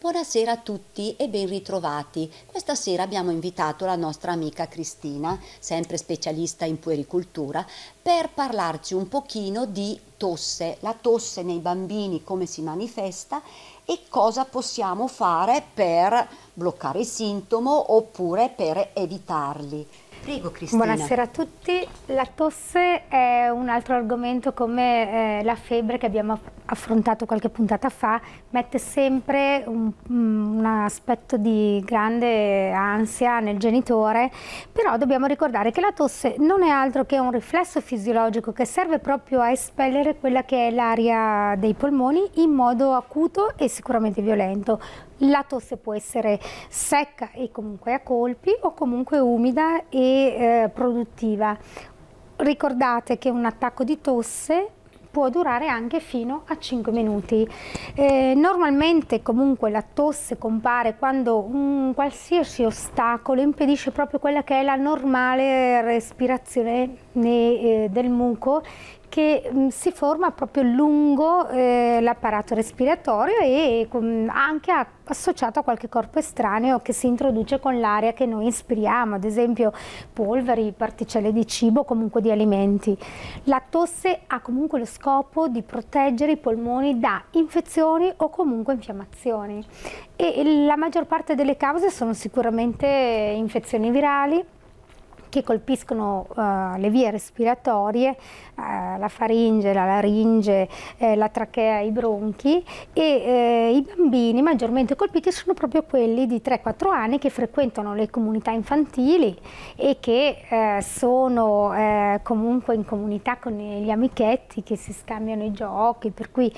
Buonasera a tutti e ben ritrovati. Questa sera abbiamo invitato la nostra amica Cristina, sempre specialista in puericultura, per parlarci un pochino di tosse, la tosse nei bambini, come si manifesta e cosa possiamo fare per bloccare il sintomo oppure per evitarli. Prego Cristina. Buonasera a tutti. La tosse è un altro argomento come la febbre che abbiamo affrontato qualche puntata fa, mette sempre un aspetto di grande ansia nel genitore, però dobbiamo ricordare che la tosse non è altro che un riflesso fisiologico che serve proprio a espellere quella che è l'aria dei polmoni in modo acuto e sicuramente violento. La tosse può essere secca e comunque a colpi o comunque umida e produttiva. Ricordate che un attacco di tosse può durare anche fino a 5 minuti. Normalmente comunque la tosse compare quando un qualsiasi ostacolo impedisce proprio quella che è la normale respirazione del muco che si forma proprio lungo l'apparato respiratorio e anche associato a qualche corpo estraneo che si introduce con l'aria che noi inspiriamo, ad esempio polveri, particelle di cibo o comunque di alimenti. La tosse ha comunque lo scopo di proteggere i polmoni da infezioni o comunque infiammazioni e la maggior parte delle cause sono sicuramente infezioni virali che colpiscono le vie respiratorie, la faringe, la laringe, la trachea, i bronchi e i bambini maggiormente colpiti sono proprio quelli di 3-4 anni che frequentano le comunità infantili e che sono comunque in comunità con gli amichetti che si scambiano i giochi, per cui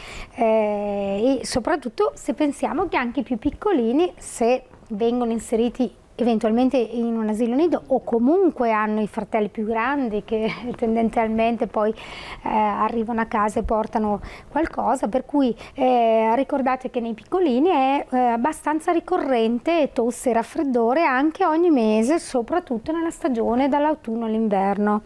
e soprattutto se pensiamo che anche i più piccolini, se vengono inseriti eventualmente in un asilo nido o comunque hanno i fratelli più grandi che tendenzialmente poi arrivano a casa e portano qualcosa, per cui ricordate che nei piccolini è abbastanza ricorrente tosse e raffreddore anche ogni mese, soprattutto nella stagione dall'autunno all'inverno.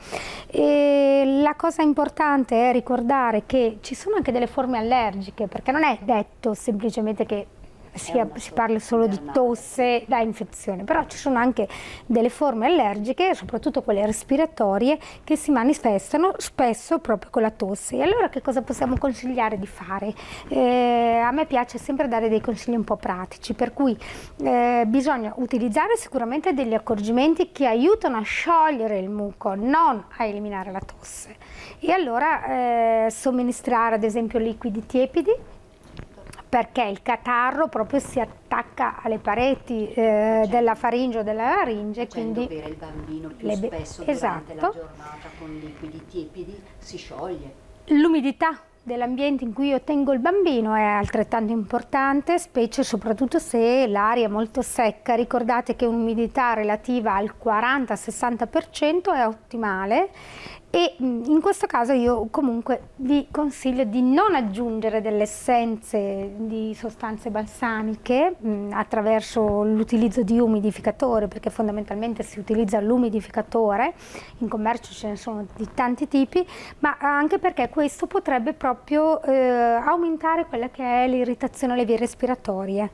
La cosa importante è ricordare che ci sono anche delle forme allergiche, perché non è detto semplicemente che si parla solo di tosse da infezione, però ci sono anche delle forme allergiche, soprattutto quelle respiratorie, che si manifestano spesso proprio con la tosse. E allora che cosa possiamo consigliare di fare? A me piace sempre dare dei consigli un po' pratici, per cui bisogna utilizzare sicuramente degli accorgimenti che aiutano a sciogliere il muco, non a eliminare la tosse. E allora somministrare ad esempio liquidi tiepidi, perché il catarro proprio si attacca alle pareti della faringe o della laringe, quindi bere il bambino più spesso durante la giornata con liquidi tiepidi si scioglie. L'umidità dell'ambiente in cui io tengo il bambino è altrettanto importante, specie soprattutto se l'aria è molto secca. Ricordate che un'umidità relativa al 40-60% è ottimale e in questo caso io comunque vi consiglio di non aggiungere delle essenze di sostanze balsamiche attraverso l'utilizzo di umidificatore, perché fondamentalmente si utilizza l'umidificatore, in commercio ce ne sono di tanti tipi, ma anche perché questo potrebbe proprio aumentare quella che è l'irritazione alle vie respiratorie.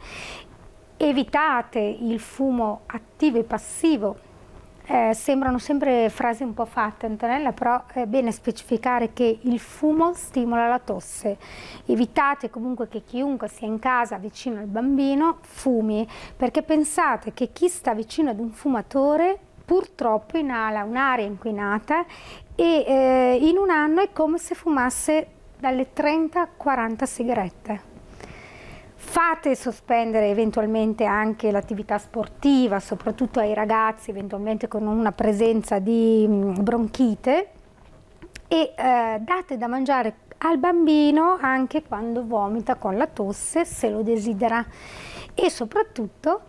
Evitate il fumo attivo e passivo. Sembrano sempre frasi un po' fatte, Antonella, però è bene specificare che il fumo stimola la tosse. Evitate comunque che chiunque sia in casa vicino al bambino fumi, perché pensate che chi sta vicino ad un fumatore purtroppo inala un'aria inquinata e in un anno è come se fumasse dalle 30-40 sigarette. Fate sospendere eventualmente anche l'attività sportiva, soprattutto ai ragazzi, eventualmente con una presenza di bronchite, e date da mangiare al bambino anche quando vomita con la tosse, se lo desidera. E soprattutto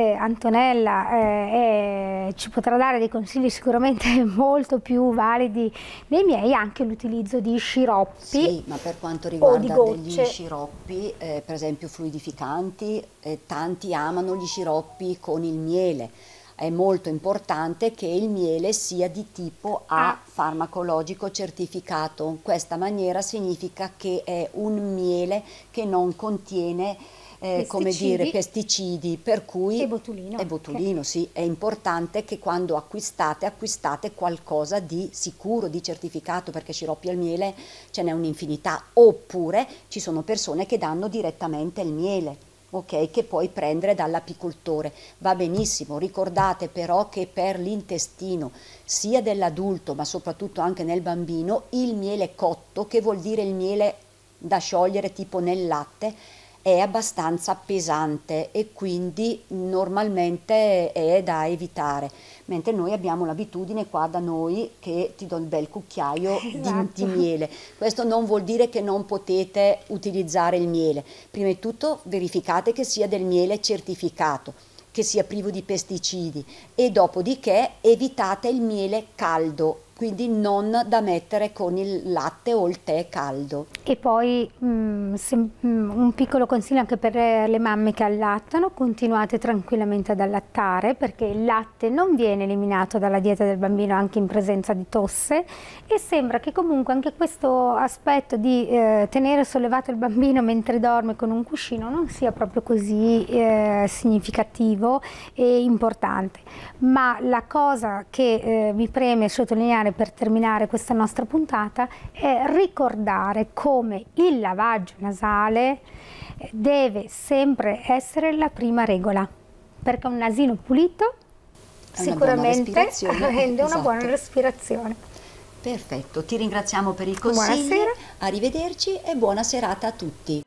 Antonella ci potrà dare dei consigli sicuramente molto più validi dei miei, anche l'utilizzo di sciroppi. Sì, ma per quanto riguarda degli sciroppi, per esempio fluidificanti, tanti amano gli sciroppi con il miele. È molto importante che il miele sia di tipo A farmacologico certificato. In questa maniera significa che è un miele che non contiene come dire, pesticidi, per cui e botulino. E botulino, sì, è importante che quando acquistate qualcosa di sicuro, di certificato, perché sciroppi al miele ce n'è un'infinità, oppure ci sono persone che danno direttamente il miele, ok, che puoi prendere dall'apicoltore. Va benissimo, ricordate però che per l'intestino sia dell'adulto ma soprattutto anche nel bambino il miele cotto, che vuol dire il miele da sciogliere tipo nel latte, è abbastanza pesante e quindi normalmente è da evitare, mentre noi abbiamo l'abitudine qua da noi che ti do il bel cucchiaio di miele. Questo non vuol dire che non potete utilizzare il miele. Prima di tutto verificate che sia del miele certificato, che sia privo di pesticidi, e dopodiché evitate il miele caldo, quindi non da mettere con il latte o il tè caldo. E poi un piccolo consiglio anche per le mamme che allattano: continuate tranquillamente ad allattare, perché il latte non viene eliminato dalla dieta del bambino anche in presenza di tosse, e sembra che comunque anche questo aspetto di tenere sollevato il bambino mentre dorme con un cuscino non sia proprio così significativo e importante. Ma la cosa che mi preme sottolineare per terminare questa nostra puntata è ricordare come il lavaggio nasale deve sempre essere la prima regola, perché un nasino pulito sicuramente rende una buona respirazione. Perfetto, ti ringraziamo per i consigli, Buonasera. arrivederci e buona serata a tutti.